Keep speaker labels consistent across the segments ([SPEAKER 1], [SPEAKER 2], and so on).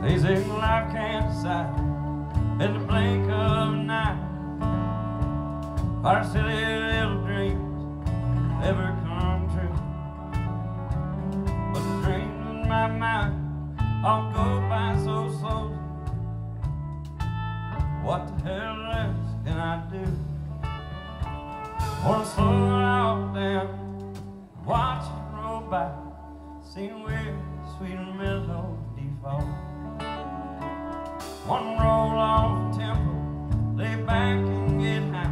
[SPEAKER 1] They say life can't decide in the blink of an eye. Our silly little dreams never come true, but the dreams in my mind all go by so slowly. What the hell else can I do? Wanna slow it all down, watch it roll by, sing weird, sweet melody fall. One roll off tempo, lay back and get high.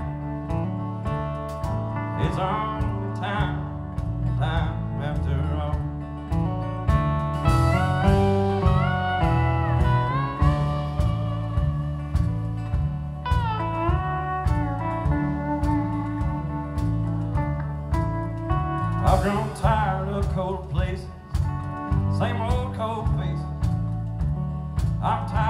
[SPEAKER 1] It's on time, time after all. I've grown tired of cold places, same old cold faces. I'm tired